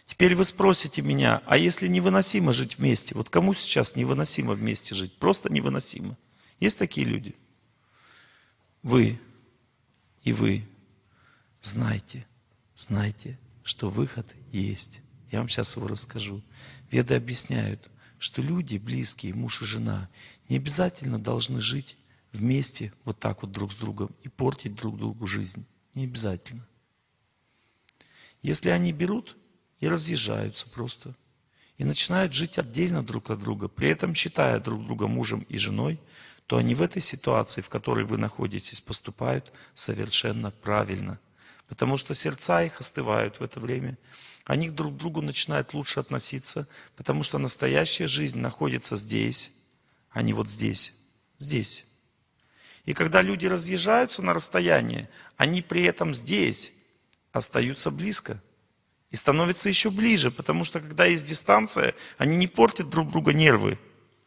Теперь вы спросите меня, а если невыносимо жить вместе? Вот кому сейчас невыносимо вместе жить? Просто невыносимо. Есть такие люди? Вы и вы знайте, что выход есть. Я вам сейчас его расскажу. Веды объясняют, что люди, близкие, муж и жена, не обязательно должны жить вместе вот так вот друг с другом и портить друг другу жизнь. Не обязательно. Если они берут и разъезжаются просто, и начинают жить отдельно друг от друга, при этом считая друг друга мужем и женой, то они в этой ситуации, в которой вы находитесь, поступают совершенно правильно. Потому что сердца их остывают в это время. Они друг к другу начинают лучше относиться, потому что настоящая жизнь находится здесь, а не вот здесь. Здесь. И когда люди разъезжаются на расстояние, они при этом здесь остаются близко. И становятся еще ближе, потому что когда есть дистанция, они не портят друг друга нервы.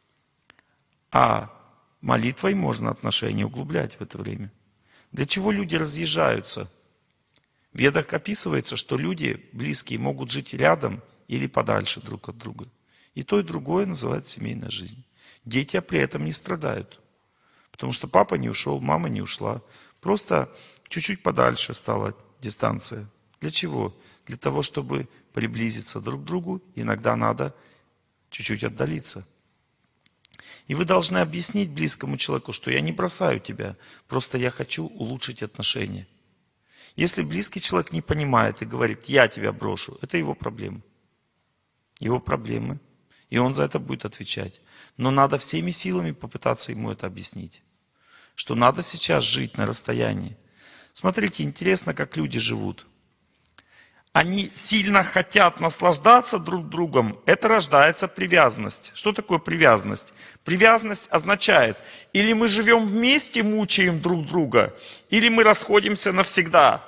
А молитвой можно отношения углублять в это время. Для чего люди разъезжаются? В Ведах описывается, что люди близкие могут жить рядом или подальше друг от друга. И то, и другое называется семейная жизнь. Дети при этом не страдают. Потому что папа не ушел, мама не ушла. Просто чуть-чуть подальше стала дистанция. Для чего? Для того, чтобы приблизиться друг к другу, иногда надо чуть-чуть отдалиться. И вы должны объяснить близкому человеку, что я не бросаю тебя, просто я хочу улучшить отношения. Если близкий человек не понимает и говорит, я тебя брошу, это его проблемы. Его проблемы. И он за это будет отвечать. Но надо всеми силами попытаться ему это объяснить. Что надо сейчас жить на расстоянии. Смотрите, интересно, как люди живут. Они сильно хотят наслаждаться друг другом. Это рождается привязанность. Что такое привязанность? Привязанность означает, или мы живем вместе, мучаем друг друга, или мы расходимся навсегда.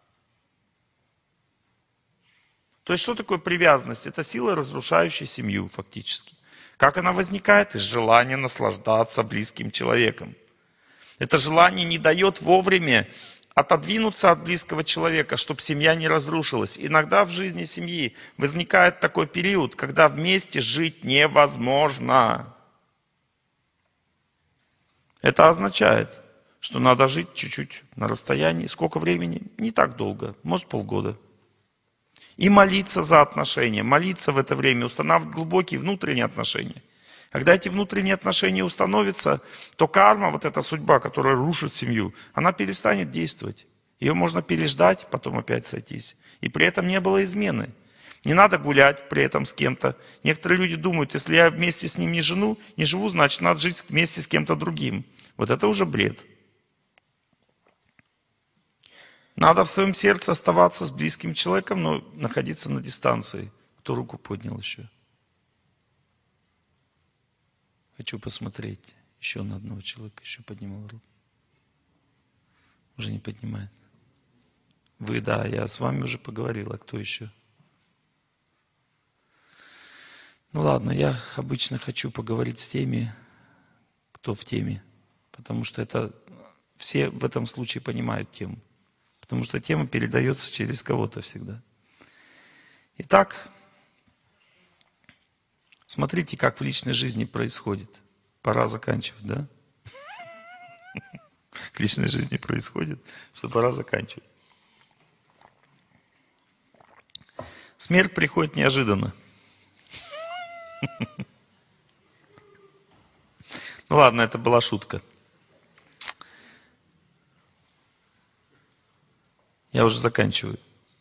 То есть, что такое привязанность? Это сила, разрушающая семью, фактически. Как она возникает? Из желания наслаждаться близким человеком. Это желание не дает вовремя отодвинуться от близкого человека, чтобы семья не разрушилась. Иногда в жизни семьи возникает такой период, когда вместе жить невозможно. Это означает, что надо жить чуть-чуть на расстоянии. Сколько времени? Не так долго, может полгода. И молиться за отношения. Молиться в это время, устанавливать глубокие внутренние отношения. Когда эти внутренние отношения установятся, то карма, вот эта судьба, которая рушит семью, она перестанет действовать. Ее можно переждать, потом опять сойтись. И при этом не было измены. Не надо гулять при этом с кем-то. Некоторые люди думают, если я вместе с ним не живу, значит надо жить вместе с кем-то другим. Вот это уже бред. Надо в своем сердце оставаться с близким человеком, но находиться на дистанции. Кто руку поднял еще? Хочу посмотреть еще на одного человека, еще поднимал руку. Уже не поднимает. Вы, да, я с вами уже поговорил, а кто еще? Ну ладно, я обычно хочу поговорить с теми, кто в теме. Потому что это все в этом случае понимают тему. Потому что тема передается через кого-то всегда. Итак, смотрите, как в личной жизни происходит. Пора заканчивать, да? В личной жизни происходит, что пора заканчивать. Смерть приходит неожиданно. Ну ладно, это была шутка. Я уже заканчиваю.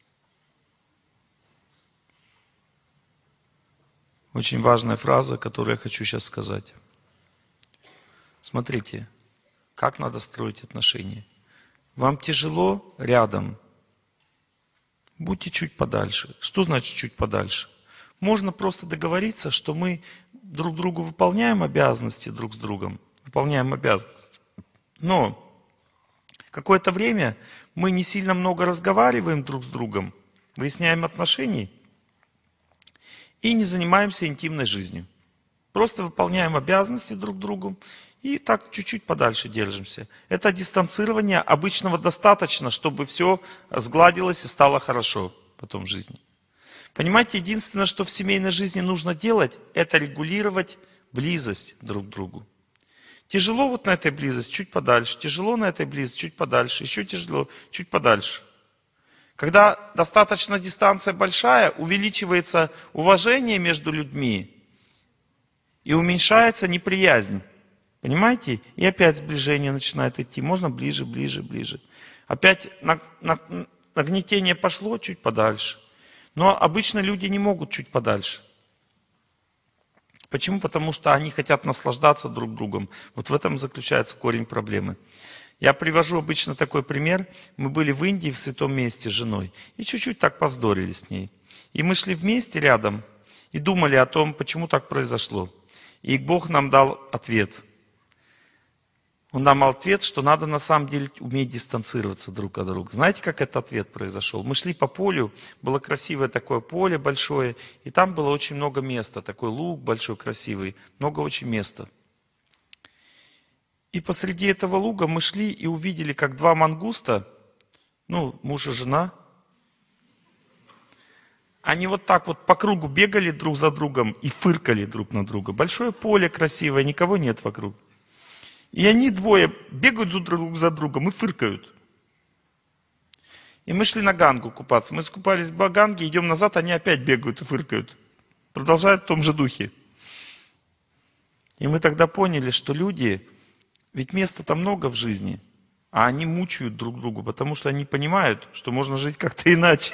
Очень важная фраза, которую я хочу сейчас сказать. Смотрите, как надо строить отношения. Вам тяжело рядом? Будьте чуть подальше. Что значит чуть подальше? Можно просто договориться, что мы друг другу выполняем обязанности друг с другом. Выполняем обязанности. Но какое-то время мы не сильно много разговариваем друг с другом, выясняем отношения и не занимаемся интимной жизнью. Просто выполняем обязанности друг другу и так чуть-чуть подальше держимся. Это дистанцирование обычного достаточно, чтобы все сгладилось и стало хорошо потом в жизни. Понимаете, единственное, что в семейной жизни нужно делать, это регулировать близость друг к другу. Тяжело вот на этой близости, чуть подальше. Тяжело на этой близости, чуть подальше. Еще тяжело, чуть подальше. Когда достаточно дистанция большая, увеличивается уважение между людьми и уменьшается неприязнь. Понимаете? И опять сближение начинает идти. Можно ближе, ближе, ближе. Опять нагнетение пошло чуть подальше. Но обычно люди не могут чуть подальше. Почему? Потому что они хотят наслаждаться друг другом. Вот в этом заключается корень проблемы. Я привожу обычно такой пример. Мы были в Индии, в святом месте с женой. И чуть-чуть так повздорили с ней. И мы шли вместе рядом и думали о том, почему так произошло. И Бог нам дал ответ. Он нам дал ответ, что надо на самом деле уметь дистанцироваться друг от друга. Знаете, как этот ответ произошел? Мы шли по полю, было красивое такое поле большое, и там было очень много места, такой луг большой, красивый, много очень места. И посреди этого луга мы шли и увидели, как два мангуста, муж и жена, они вот так вот по кругу бегали друг за другом и фыркали друг на друга. Большое поле красивое, никого нет вокруг. И они двое бегают друг за другом и фыркают. И мы шли на Гангу купаться. Мы искупались в Ганге, идем назад, они опять бегают и фыркают. Продолжают в том же духе. И мы тогда поняли, что люди, ведь места-то много в жизни, а они мучают друг друга, потому что они понимают, что можно жить как-то иначе.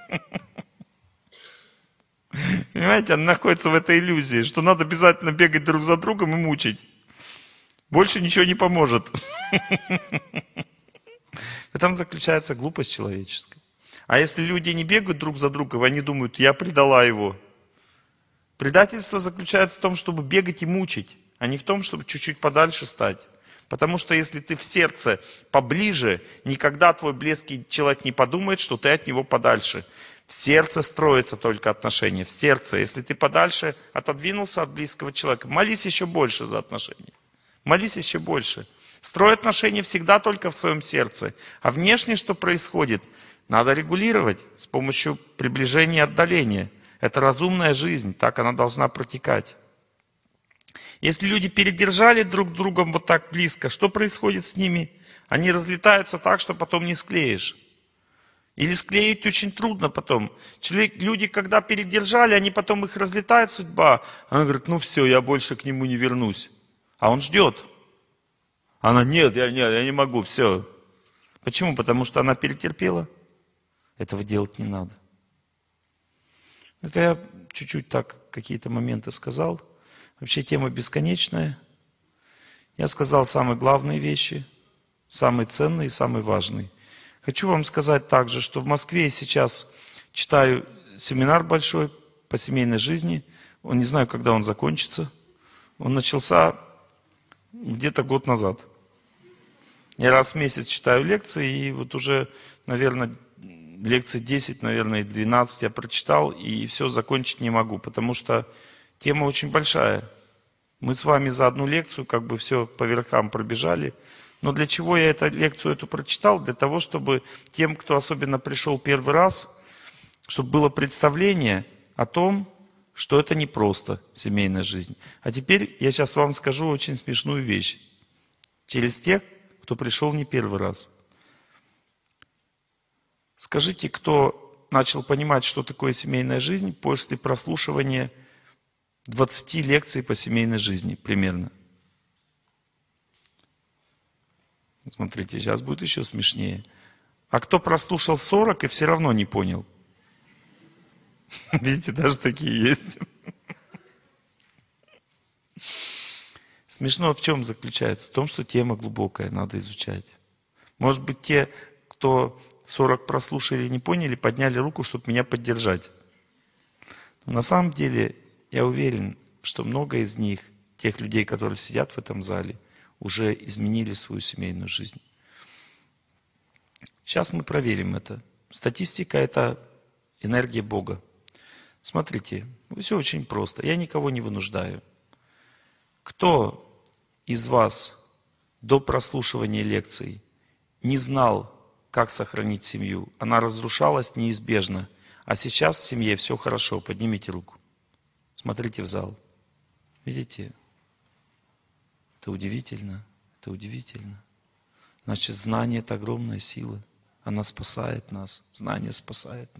Понимаете, они находятся в этой иллюзии, что надо обязательно бегать друг за другом и мучить. Больше ничего не поможет. В этом заключается глупость человеческая. А если люди не бегают друг за другом, они думают, я предала его. Предательство заключается в том, чтобы бегать и мучить, а не в том, чтобы чуть-чуть подальше стать. Потому что если ты в сердце поближе, никогда твой близкий человек не подумает, что ты от него подальше. В сердце строятся только отношения, в сердце. Если ты подальше отодвинулся от близкого человека, молись еще больше за отношения. Молись еще больше. Строй отношения всегда только в своем сердце. А внешне что происходит? Надо регулировать с помощью приближения и отдаления. Это разумная жизнь, так она должна протекать. Если люди передержали друг другом вот так близко, что происходит с ними? Они разлетаются так, что потом не склеишь. Или склеить очень трудно потом. Люди, когда передержали, они потом их разлетает судьба. Она говорит, все, я больше к нему не вернусь. А он ждет. Она, нет, я не могу, все. Почему? Потому что она перетерпела. Этого делать не надо. Это я чуть-чуть так какие-то моменты сказал. Вообще тема бесконечная. Я сказал самые главные вещи, самые ценные и самые важные. Хочу вам сказать также, что в Москве я сейчас читаю семинар большой по семейной жизни. Не знаю, когда он закончится. Он начался где-то год назад. Я раз в месяц читаю лекции, и вот уже, наверное, лекций 10, наверное, 12 я прочитал, и все закончить не могу, потому что тема очень большая. Мы с вами за одну лекцию как бы все по верхам пробежали. Но для чего я эту лекцию эту прочитал? Для того, чтобы тем, кто особенно пришел первый раз, чтобы было представление о том, что это не просто семейная жизнь. А теперь я сейчас вам скажу очень смешную вещь. Через тех, кто пришел не первый раз. Скажите, кто начал понимать, что такое семейная жизнь после прослушивания 20 лекций по семейной жизни примерно? Смотрите, сейчас будет еще смешнее. А кто прослушал 40 и все равно не понял? Видите, даже такие есть. Смешно в чем заключается? В том, что тема глубокая, надо изучать. Может быть, те, кто 40 прослушали и не поняли, подняли руку, чтобы меня поддержать. Но на самом деле, я уверен, что много из них, тех людей, которые сидят в этом зале, уже изменили свою семейную жизнь. Сейчас мы проверим это. Статистика – это энергия Бога. Смотрите, все очень просто. Я никого не вынуждаю. Кто из вас до прослушивания лекций не знал, как сохранить семью? Она разрушалась неизбежно. А сейчас в семье все хорошо. Поднимите руку. Смотрите в зал. Видите? Это удивительно. Это удивительно. Значит, знание – это огромная сила. Она спасает нас. Знание спасает.